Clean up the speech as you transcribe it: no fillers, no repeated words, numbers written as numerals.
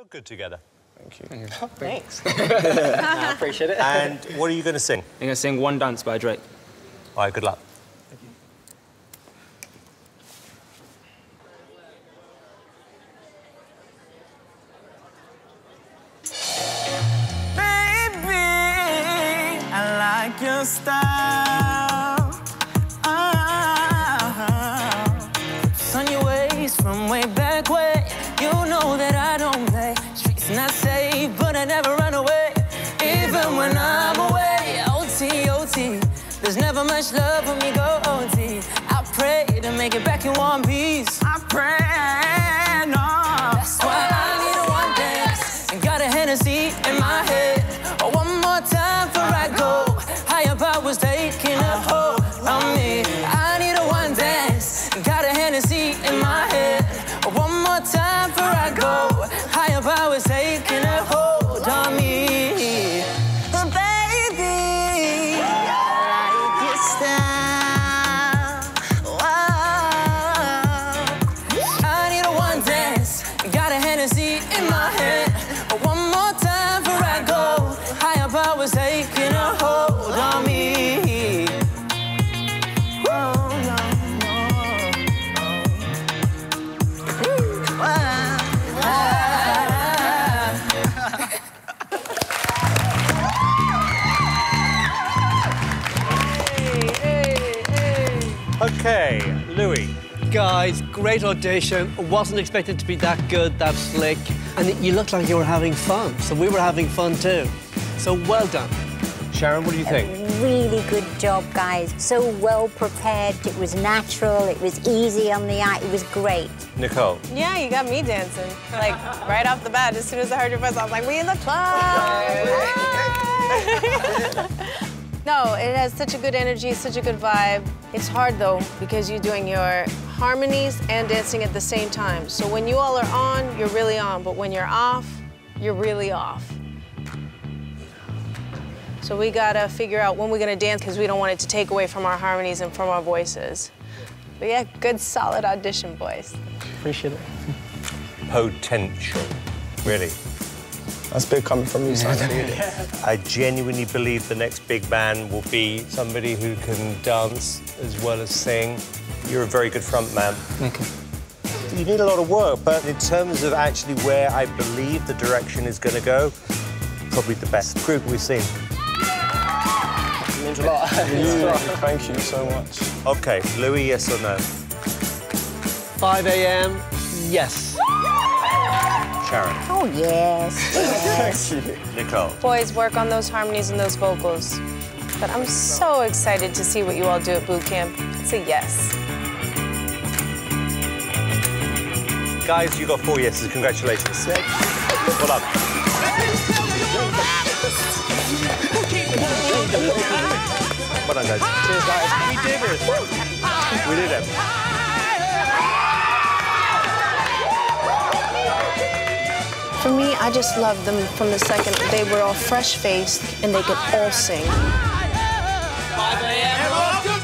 look good together. Thank you. Thanks. I appreciate it. And what are you going to sing? I'm going to sing One Dance by Drake. All right, good luck. Thank you. Baby, I like your style. It's on your ways from way back when. You know that I don't play. Streets not safe, but I never run away. Even when I'm away, OT, OT. There's never much love when we go OT. I pray to make it back in one piece. I pray, no. That's why I need a one dance. And got a Hennessy in my head. Oh, one more time before I go. Higher powers taking a hold on me. I need a one dance. And got a Hennessy in my head. Oh, one more time before I go. Higher powers taking a hold on me. But baby, I like your style. Wow. I need a one dance. Got a Hennessy in my head. One more time before I go. Higher powers taking a hold on me. Oh, no, no. Wow. OK, Louis. Guys, great audition. Wasn't expected to be that good, that slick. And you looked like you were having fun, so we were having fun too. So well done. Sharon, what do you think? Really good job, guys. So well prepared. It was natural. It was easy on the eye. It was great. Nicole. Yeah, you got me dancing. Like, right off the bat, as soon as I heard your voice, I was like, we in the club! No, it has such a good energy, such a good vibe. It's hard, though, because you're doing your harmonies and dancing at the same time. So when you all are on, you're really on. But when you're off, you're really off. So we gotta figure out when we're gonna dance because we don't want it to take away from our harmonies and from our voices. But yeah, good, solid audition, boys. Appreciate it. Potential. Really. That's big coming from you, son. I genuinely believe the next big man will be somebody who can dance as well as sing. You're a very good front man. Thank you. You need a lot of work, but in terms of actually where I believe the direction is going to go, probably the best group we've seen. It means a lot. Thank you so much. OK, Louis, yes or no? 5 a.m. Yes. Sharon. Oh, yes. Thank you. Nicole. Boys, work on those harmonies and those vocals. But I'm so excited to see what you all do at boot camp. It's a yes. Guys, you got 4 yeses. Congratulations. Well done. Well done, guys. Cheers, guys. We did it. We did it. For me, I just loved them from the second they were all fresh-faced and they could all sing. 5 a.m.